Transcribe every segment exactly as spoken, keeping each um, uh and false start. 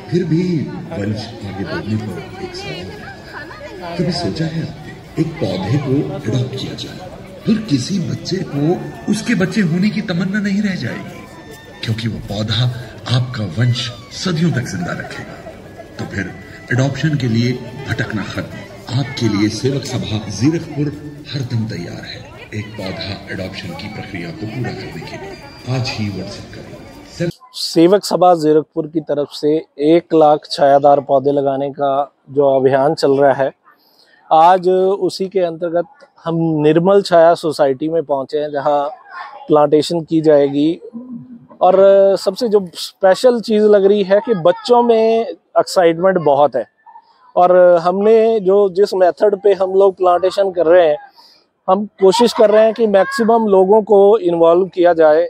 फिर भी वंश आगे बढ़ने पर एक सवाल रहता है। कभी सोचा है आपने एक पौधे को अडॉप्ट किया जाए, फिर किसी बच्चे को उसके बच्चे होने की तमन्ना नहीं रह जाएगी, क्योंकि वो पौधा आपका वंश सदियों तक जिंदा रखेगा। तो फिर एडॉप्शन के लिए भटकना खत्म। आपके लिए सेवक सभा जीरकपुर हरदम तैयार है एक पौधा एडॉप्शन की प्रक्रिया को पूरा करने के लिए। आज ही व्हाट्सएप करें। सेवक सभा जीरकपुर की तरफ से एक लाख छायादार पौधे लगाने का जो अभियान चल रहा है, आज उसी के अंतर्गत हम निर्मल छाया सोसाइटी में पहुंचे हैं, जहां प्लांटेशन की जाएगी। और सबसे जो स्पेशल चीज़ लग रही है कि बच्चों में एक्साइटमेंट बहुत है। और हमने जो जिस मेथड पे हम लोग प्लांटेशन कर रहे हैं, हम कोशिश कर रहे हैं कि मैक्सिमम लोगों को इन्वॉल्व किया जाए,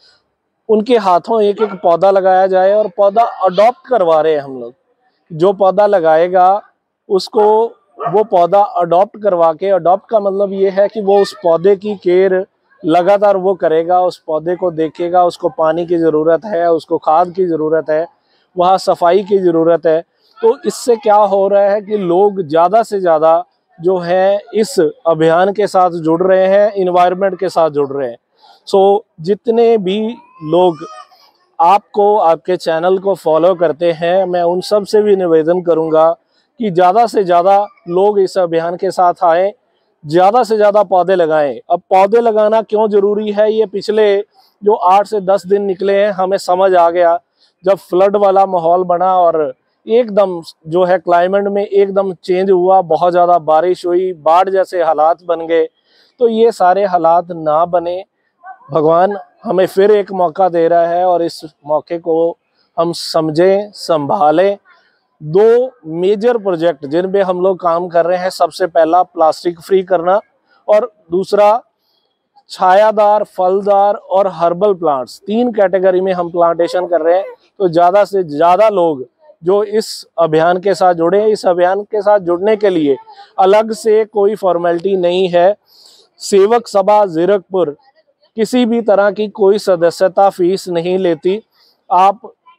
उनके हाथों एक एक पौधा लगाया जाए और पौधा अडॉप्ट करवा रहे हैं हम लोग। जो पौधा लगाएगा उसको वो पौधा अडॉप्ट करवा के, अडॉप्ट का मतलब ये है कि वो उस पौधे की केयर लगातार वो करेगा, उस पौधे को देखेगा, उसको पानी की ज़रूरत है, उसको खाद की ज़रूरत है, वहाँ सफाई की ज़रूरत है। तो इससे क्या हो रहा है कि लोग ज़्यादा से ज़्यादा जो है इस अभियान के साथ जुड़ रहे हैं, इन्वायरमेंट के साथ जुड़ रहे हैं। सो so, जितने भी लोग आपको आपके चैनल को फॉलो करते हैं, मैं उन सब से भी निवेदन करूंगा कि ज़्यादा से ज़्यादा लोग इस अभियान के साथ आएँ, ज़्यादा से ज़्यादा पौधे लगाएं। अब पौधे लगाना क्यों ज़रूरी है, ये पिछले जो आठ से दस दिन निकले हैं हमें समझ आ गया। जब फ्लड वाला माहौल बना और एकदम जो है क्लाइमेट में एकदम चेंज हुआ, बहुत ज़्यादा बारिश हुई, बाढ़ जैसे हालात बन गए, तो ये सारे हालात ना बने। भगवान हमें फिर एक मौका दे रहा है और इस मौके को हम समझें, संभालें। दो मेजर प्रोजेक्ट जिन पे हम लोग काम कर रहे हैं, सबसे पहला प्लास्टिक फ्री करना और दूसरा छायादार, फलदार और हर्बल प्लांट्स, तीन कैटेगरी में हम प्लांटेशन कर रहे हैं। तो ज़्यादा से ज़्यादा लोग जो इस अभियान के साथ जुड़े, इस अभियान के साथ जुड़ने के लिए अलग से कोई फॉर्मेलिटी नहीं है। सेवक सभा जीरकपुर किसी भी तरह की कोई सदस्यता फीस नहीं लेती। आप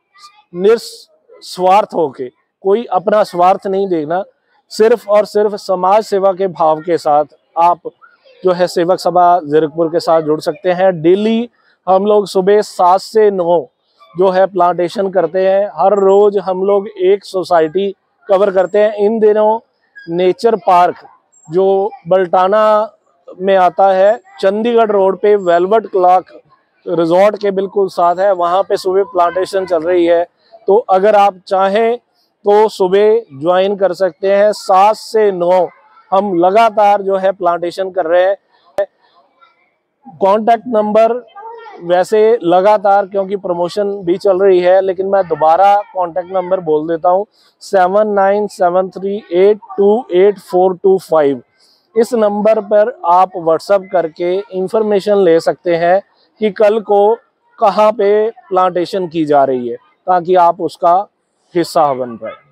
निस्वार्थ होके, कोई अपना स्वार्थ नहीं देखना, सिर्फ और सिर्फ समाज सेवा के भाव के साथ आप जो है सेवक सभा जीरकपुर के साथ जुड़ सकते हैं। डेली हम लोग सुबह सात से नौ जो है प्लांटेशन करते हैं। हर रोज हम लोग एक सोसाइटी कवर करते हैं। इन दिनों नेचर पार्क जो बल्टाना में आता है, चंडीगढ़ रोड पे वेलवेट क्लॉक रिजॉर्ट के बिल्कुल साथ है, वहाँ पे सुबह प्लांटेशन चल रही है। तो अगर आप चाहें तो सुबह ज्वाइन कर सकते हैं। सात से नौ हम लगातार जो है प्लांटेशन कर रहे हैं। कॉन्टैक्ट नंबर वैसे लगातार, क्योंकि प्रमोशन भी चल रही है, लेकिन मैं दोबारा कॉन्टैक्ट नंबर बोल देता हूँ, seven nine seven three eight two eight four two five. इस नंबर पर आप व्हाट्सएप करके इंफॉर्मेशन ले सकते हैं कि कल को कहाँ पे प्लांटेशन की जा रही है, ताकि आप उसका हिस्सा बन पाए।